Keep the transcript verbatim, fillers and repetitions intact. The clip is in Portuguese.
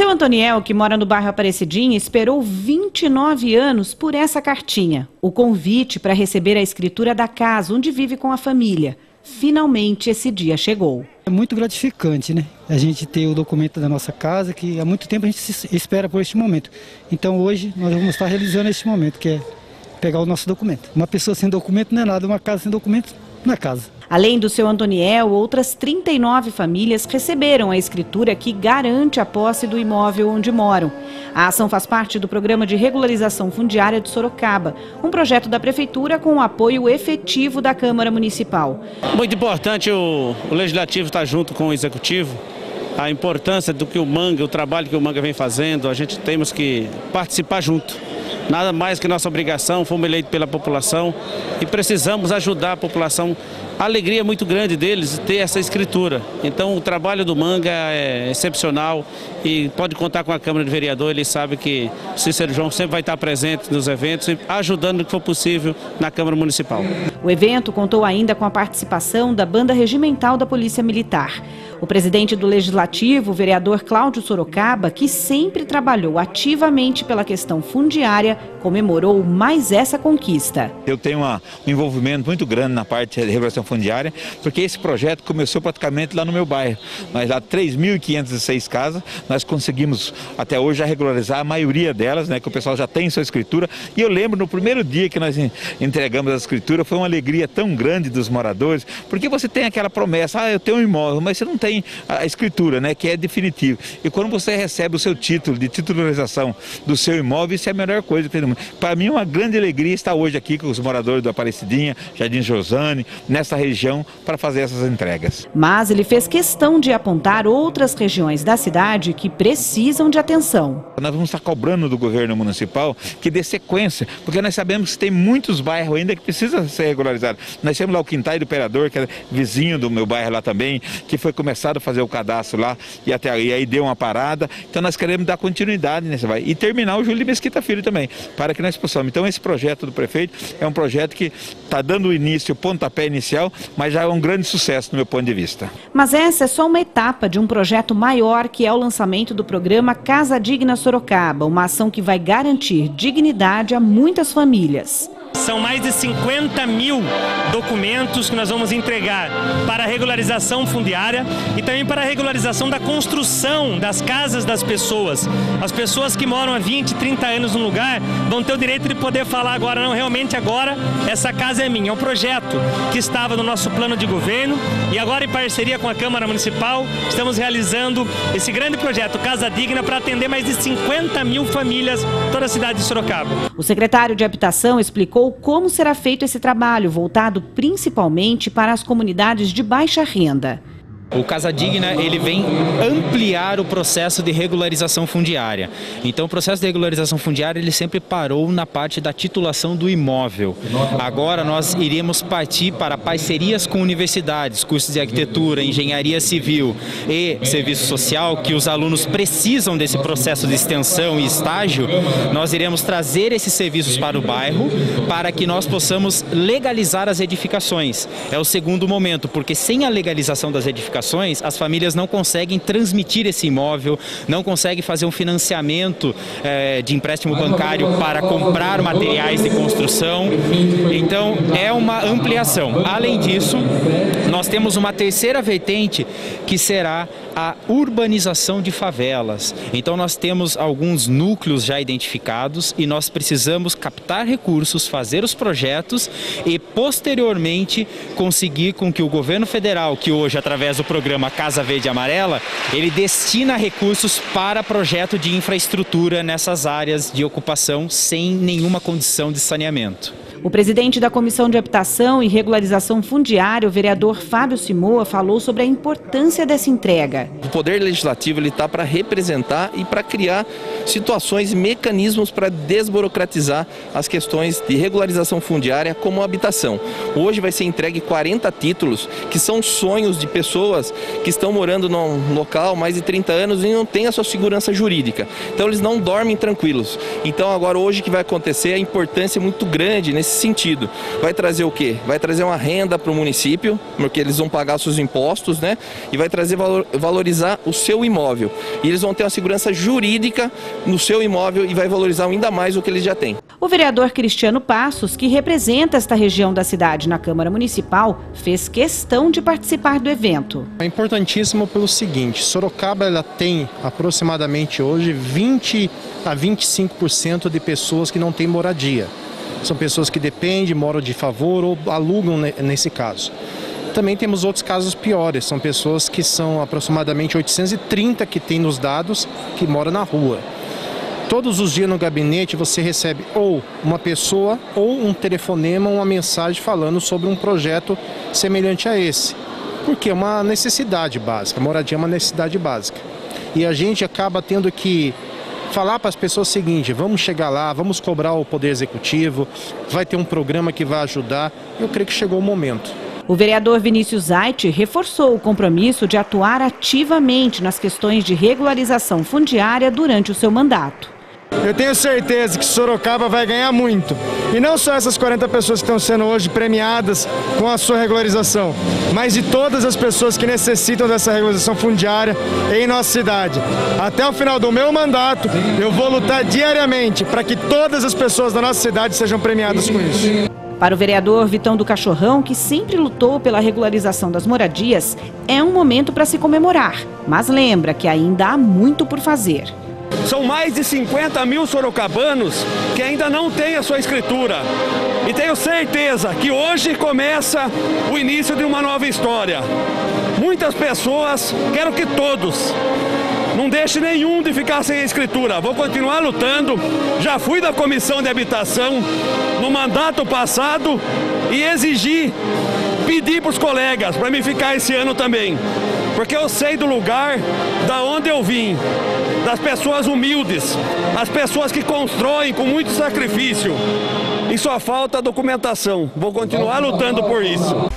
Seu Antoniel, que mora no bairro Aparecidinha, esperou vinte e nove anos por essa cartinha, o convite para receber a escritura da casa onde vive com a família. Finalmente esse dia chegou. É muito gratificante, né? A gente ter o documento da nossa casa, que há muito tempo a gente espera por este momento. Então hoje nós vamos estar realizando este momento, que é pegar o nosso documento. Uma pessoa sem documento não é nada, uma casa sem documento não é casa. Além do seu Antoniel, outras trinta e nove famílias receberam a escritura que garante a posse do imóvel onde moram. A ação faz parte do Programa de Regularização Fundiária de Sorocaba, um projeto da Prefeitura com o apoio efetivo da Câmara Municipal. Muito importante o, o Legislativo estar junto com o Executivo. A importância do que o Manga, o trabalho que o Manga vem fazendo, a gente temos que participar junto. Nada mais que nossa obrigação, fomos eleitos pela população e precisamos ajudar a população. A alegria é muito grande deles ter essa escritura. Então o trabalho do Manga é excepcional e pode contar com a Câmara de Vereador. Ele sabe que o Cícero João sempre vai estar presente nos eventos e ajudando no que for possível na Câmara Municipal. O evento contou ainda com a participação da Banda Regimental da Polícia Militar. O presidente do Legislativo, o vereador Cláudio Sorocaba, que sempre trabalhou ativamente pela questão fundiária, comemorou mais essa conquista. Eu tenho uma, um envolvimento muito grande na parte de regulação fundiária, porque esse projeto começou praticamente lá no meu bairro. Nós lá três mil quinhentas e seis casas, nós conseguimos até hoje já regularizar a maioria delas, né, que o pessoal já tem sua escritura. E eu lembro no primeiro dia que nós entregamos a escritura, foi uma alegria tão grande dos moradores, porque você tem aquela promessa, ah, eu tenho um imóvel, mas você não tem a escritura, né, que é definitivo. E quando você recebe o seu título de titularização do seu imóvel, isso é a melhor coisa. Para mim é uma grande alegria estar hoje aqui com os moradores do Aparecidinha, Jardim Josane, nessa região para fazer essas entregas. Mas ele fez questão de apontar outras regiões da cidade que precisam de atenção. Nós vamos estar cobrando do governo municipal que dê sequência, porque nós sabemos que tem muitos bairros ainda que precisam ser regularizados. Nós temos lá o Quintal do Imperador, que é vizinho do meu bairro lá também, que foi começado a fazer o cadastro lá e até aí, aí deu uma parada. Então nós queremos dar continuidade nesse bairro e terminar o Júlio de Mesquita Filho também, para que nós possamos. Então esse projeto do prefeito é um projeto que está dando o início, o pontapé inicial, mas já é um grande sucesso do meu ponto de vista. Mas essa é só uma etapa de um projeto maior, que é o lançamento do programa Casa Digna Sorocaba, uma ação que vai garantir dignidade a muitas famílias. São mais de cinquenta mil documentos que nós vamos entregar para a regularização fundiária e também para a regularização da construção das casas das pessoas. As pessoas que moram há vinte, trinta anos no lugar vão ter o direito de poder falar agora, não, realmente agora essa casa é minha. É um projeto que estava no nosso plano de governo e agora, em parceria com a Câmara Municipal, estamos realizando esse grande projeto Casa Digna para atender mais de cinquenta mil famílias toda a cidade de Sorocaba. O secretário de Habitação explicou como será feito esse trabalho, voltado principalmente para as comunidades de baixa renda. O Casa Digna, ele vem ampliar o processo de regularização fundiária. Então o processo de regularização fundiária ele sempre parou na parte da titulação do imóvel. Agora nós iremos partir para parcerias com universidades, cursos de arquitetura, engenharia civil e serviço social, que os alunos precisam desse processo de extensão e estágio. Nós iremos trazer esses serviços para o bairro para que nós possamos legalizar as edificações. É o segundo momento, porque sem a legalização das edificações, as famílias não conseguem transmitir esse imóvel, não conseguem fazer um financiamento é, de empréstimo bancário para comprar materiais de construção. Então é uma ampliação. Além disso, nós temos uma terceira vertente que será a urbanização de favelas. Então nós temos alguns núcleos já identificados e nós precisamos captar recursos, fazer os projetos e posteriormente conseguir com que o governo federal, que hoje através do programa Casa Verde e Amarela, ele destina recursos para projeto de infraestrutura nessas áreas de ocupação sem nenhuma condição de saneamento. O presidente da Comissão de Habitação e Regularização Fundiária, o vereador Fábio Simoa, falou sobre a importância dessa entrega. O Poder Legislativo está para representar e para criar situações e mecanismos para desburocratizar as questões de regularização fundiária como habitação. Hoje vai ser entregue quarenta títulos, que são sonhos de pessoas que estão morando num local há mais de trinta anos e não têm a sua segurança jurídica. Então eles não dormem tranquilos. Então agora hoje o que vai acontecer, a importância é muito grande nesse sentido. Vai trazer o quê? Vai trazer uma renda para o município, porque eles vão pagar seus impostos, né? E vai trazer valor, valorizar o seu imóvel. E eles vão ter uma segurança jurídica no seu imóvel e vai valorizar ainda mais o que eles já têm. O vereador Cristiano Passos, que representa esta região da cidade na Câmara Municipal, fez questão de participar do evento. É importantíssimo pelo seguinte: Sorocaba ela tem aproximadamente hoje vinte a vinte e cinco por cento de pessoas que não têm moradia. São pessoas que dependem, moram de favor ou alugam nesse caso. Também temos outros casos piores, são pessoas que são aproximadamente oitocentos e trinta que tem nos dados que moram na rua. Todos os dias no gabinete você recebe ou uma pessoa ou um telefonema, uma mensagem falando sobre um projeto semelhante a esse. Porque é uma necessidade básica, a moradia é uma necessidade básica. E a gente acaba tendo que falar para as pessoas o seguinte: vamos chegar lá, vamos cobrar o Poder Executivo, vai ter um programa que vai ajudar. Eu creio que chegou o momento. O vereador Vinícius Zait reforçou o compromisso de atuar ativamente nas questões de regularização fundiária durante o seu mandato. Eu tenho certeza que Sorocaba vai ganhar muito. E não só essas quarenta pessoas que estão sendo hoje premiadas com a sua regularização, mas de todas as pessoas que necessitam dessa regularização fundiária em nossa cidade. Até o final do meu mandato, eu vou lutar diariamente para que todas as pessoas da nossa cidade sejam premiadas com isso. Para o vereador Vitão do Cachorrão, que sempre lutou pela regularização das moradias, é um momento para se comemorar, mas lembra que ainda há muito por fazer. São mais de cinquenta mil sorocabanos que ainda não têm a sua escritura. E tenho certeza que hoje começa o início de uma nova história. Muitas pessoas, quero que todos, não deixe nenhum de ficar sem a escritura. Vou continuar lutando. Já fui da Comissão de Habitação no mandato passado e exigi, pedi para os colegas para me ficar esse ano também. Porque eu sei do lugar da onde eu vim, das pessoas humildes, as pessoas que constroem com muito sacrifício. E só falta documentação. Vou continuar lutando por isso.